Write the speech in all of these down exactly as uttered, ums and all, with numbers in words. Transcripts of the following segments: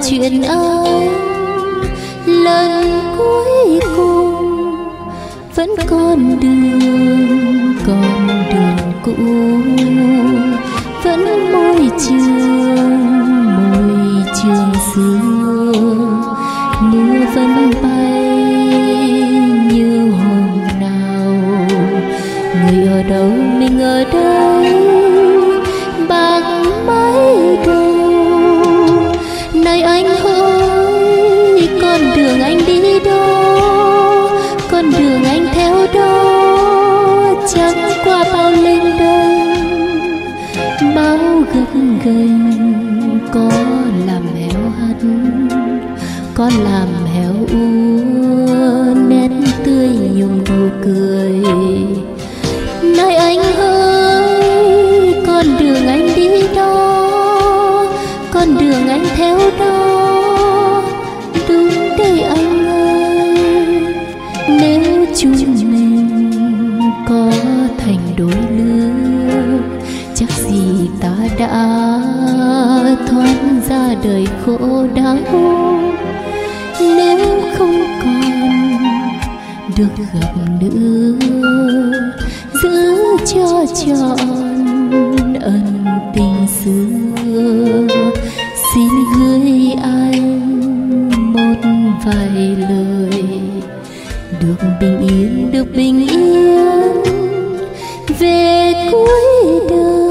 chuyện anh lần cuối cùng, vẫn con đường con đường cũ, vẫn môi trường môi trường xưa. Mưa vẫn bay như hôm nào, người ở đâu mình ở đây bằng mái đầu. Này anh ơi, con đường anh đi đó, con đường anh theo đó, chẳng qua bao lênh đênh, bao gập ghềnh. Có làm héo hắt, có làm héo úa nét tươi nhung nụ cười. Này anh ơi, con đường anh đi đó, con đường anh theo đó, đúng đấy anh ơi. Nếu chúng mình có thành đôi lứa, chắc gì ta đã thoát ra đời khổ đau. Nếu không còn được gặp nữa, giữ cho trọn ân tình xưa. Xin gửi anh một vài lời, được bình yên, được bình yên về cuối đời.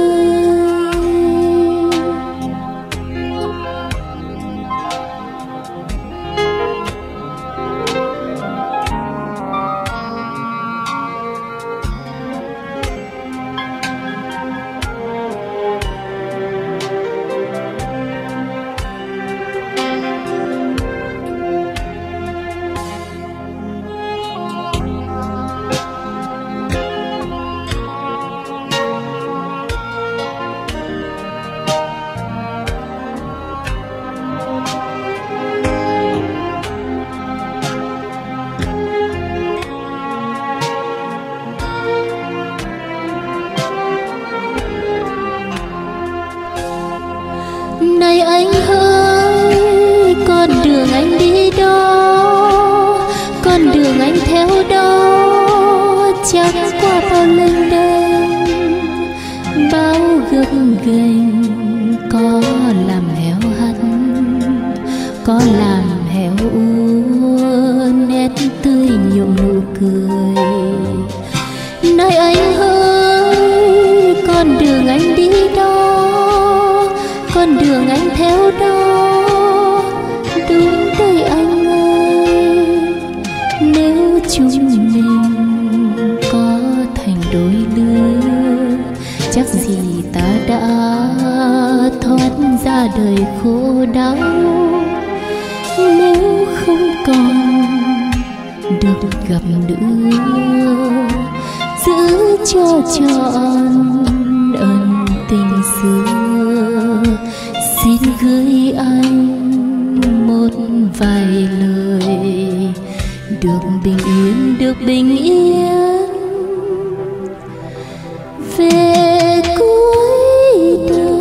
Này anh ơi, con đường anh đi đó, con đường anh theo đó, chẳng qua bao lênh đênh, bao gập ghềnh. Có làm héo hắt, có làm héo úa nét tươi nhộn nụ cười. Này anh ơi, con đường anh đi đó, con đường anh theo đó, đúng đấy anh ơi. Nếu chúng mình có thành đôi lứa, chắc gì ta đã thoát ra đời khổ đau. Nếu không còn được gặp nữa, giữ cho trọn ân tình xưa. Xin gửi anh một vài lời, được bình yên, được bình yên về cuối đời.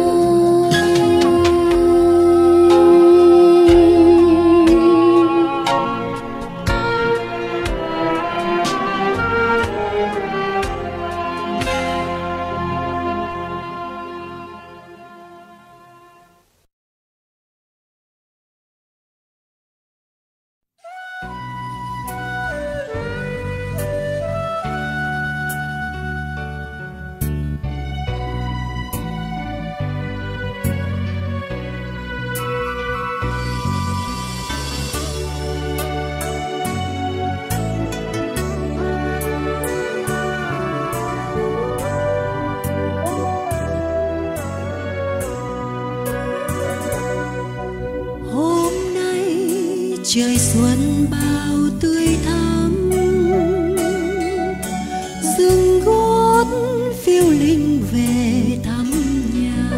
Trời xuân bao tươi thắm, dừng gót phiêu linh về thăm nhà.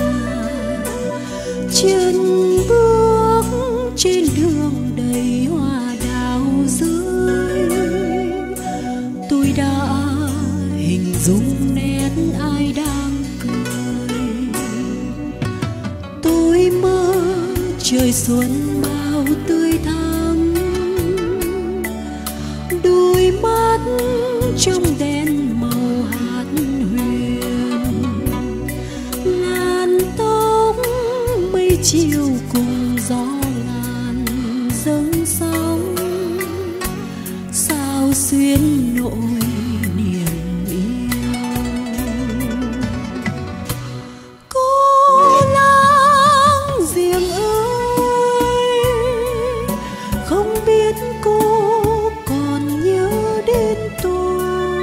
Chân bước trên đường đầy hoa đào rơi, tôi đã hình dung nét ai đang cười. Tôi mơ trời trời xuân bao tươi thắm, đôi mắt trong đèn màu hạt huyền, làn tóc mây chiều cùng gió ngàn dâng sóng, sao xuyên nỗi niềm yêu. Cô láng giềng ơi, không biết cô còn nhớ đến tôi,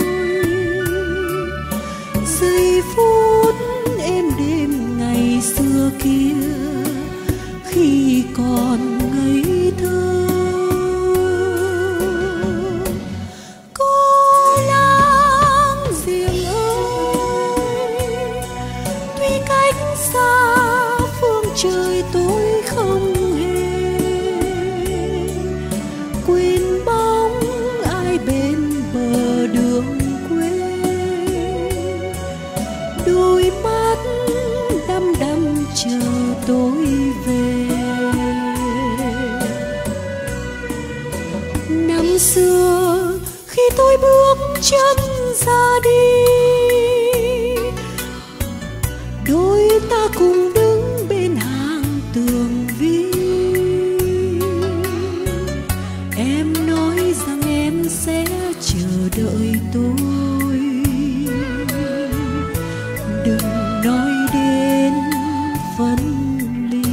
giây phút êm đêm ngày xưa kia khi còn ngây thơ. Cô láng giềng ơi, tuy cách xa phương trời tôi không hề quên bóng ai bên bờ đường quê, đôi mắt đăm đăm chờ tôi về. Năm xưa khi tôi bước chân ra đi, đôi ta cùng đứng bên hàng tường vi. Em nói rằng em sẽ chờ đợi tôi, đừng nói đến phân ly.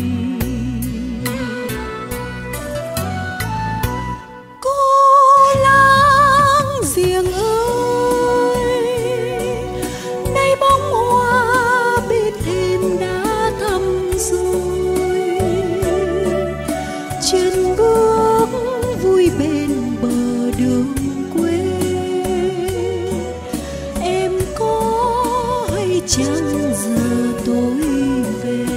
Cô láng giềng ơi, nay bóng hoa bên thềm đã thắm rồi, chân bước vui bên bờ đường quê. Em có hay chăng giờ tôi về?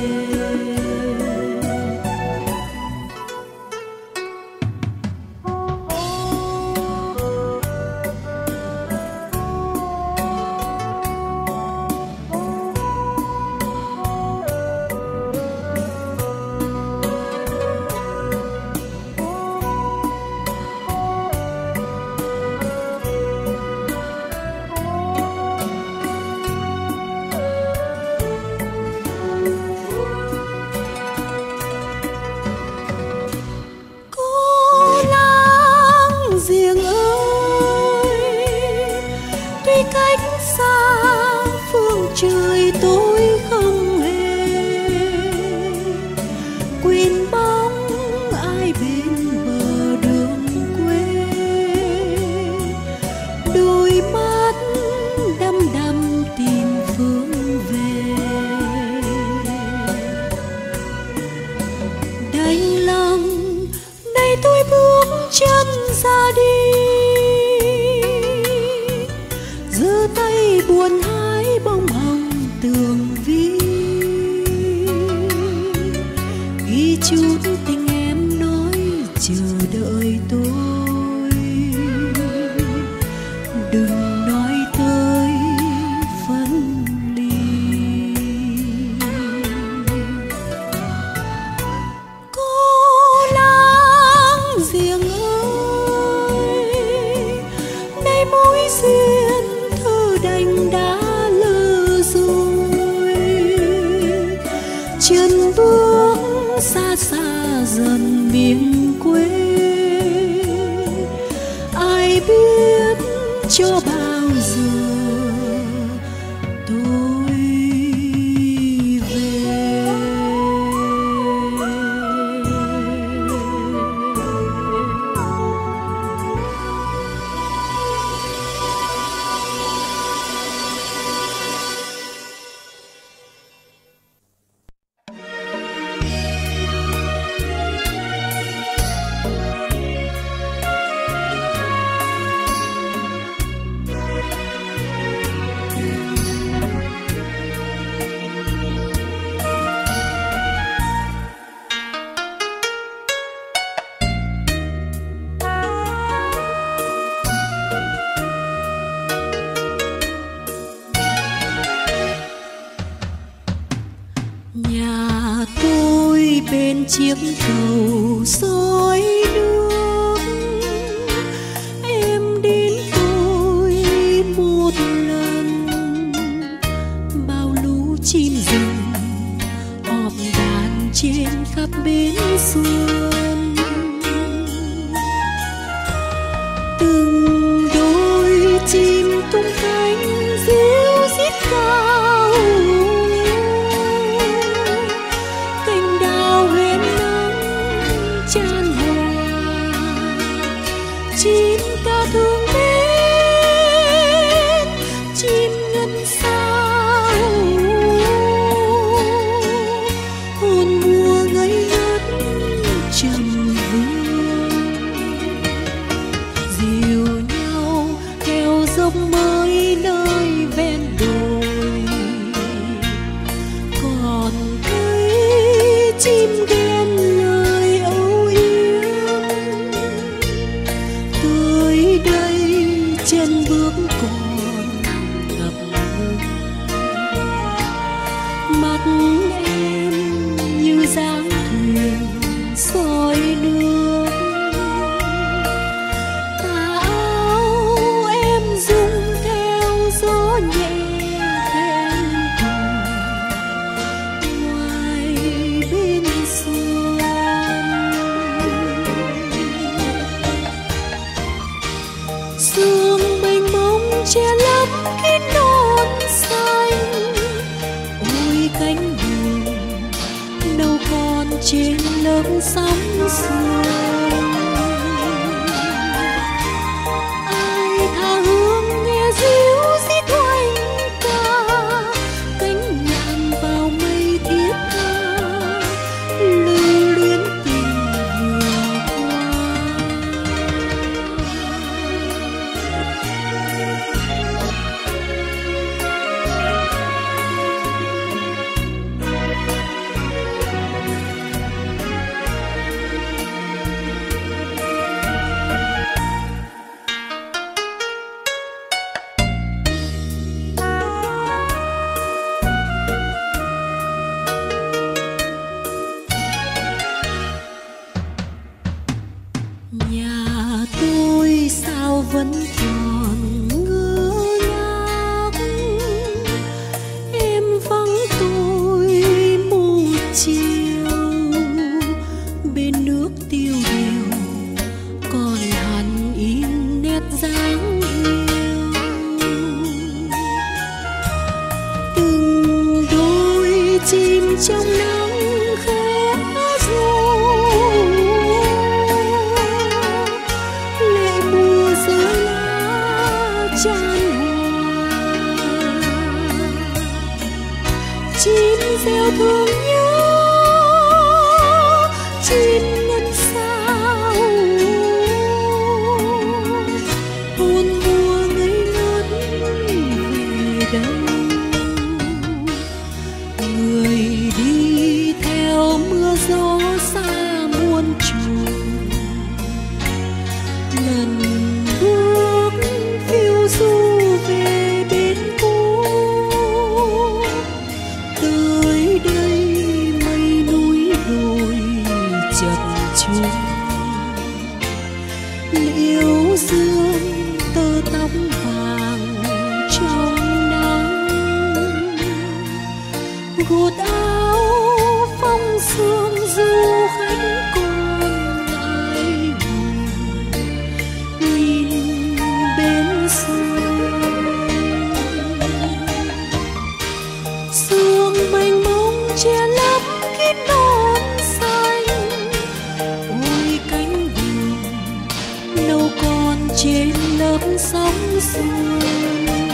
Cô láng giềng ơi, tuy cách xa phương trời tôi không hề quên bóng ai bên bờ đường quê, đôi mắt đăm đăm tìm phương về. Đành lòng nay tôi bước chân ra đi, giơ tay buồn hái bông hồng tường vi, ghi chút tình em nói chờ đợi tôi, đừng nói tới phân ly. Cô láng giềng ơi, nay mối duyên thơ đành đã lỡ rồi, chân bước xa xa dần miền quê. chiếc cầu soi nước. Em đến tôi một lần, bao lũ chim rừng họp đàn trên khắp bến xuân. Từng đôi chim tung cánh ríu rít cao, cành đào huyền nắng chan hòa. Chim ca thương mến, chim ngân sao, hồn mùa ngây ngất trầm hương. Dìu nhau theo dốc mới nơi ven đồi, còn thấy chim ghen lời âu yếm. Tới đây chân bước còn ngập ngừng, mắt em như dáng thuyền soi nước. Tà áo em rung theo gió nhẹ then thùng, ngoài bên xuân. Sương mênh mông che lấp kín non xanh, ôi cánh buồm đâu còn trên lớp sóng sương. Ai tha hương nghe ríu rít hoành ca, cánh nhạn vào mây thiết tha, lưu luyến tình vừa qua. Nhà tôi sao vẫn còn ngơ ngác, em vắng tôi một chiều. Bên nước tiêu điều còn hằn in nét dáng yêu. Từng đôi chim trong nắng khẽ ru, lệ mùa rơi lá chan hòa. Chim reo thương nhớ, chim ngân sao, hồn mùa ngây ngất về đâu. Người đi theo mưa gió xa muôn trùng, lần bước phiêu du về bên cũ. Tới đây mây núi đồi chập chững, liễu dương tơ tóc vàng trong nắng. Gột áo phong sương du khách còn ai buồn, nhìn bên sông. Sương mênh mông che lấp kín non xanh, ôi cánh buồm đâu còn trên lớp sóng xuân.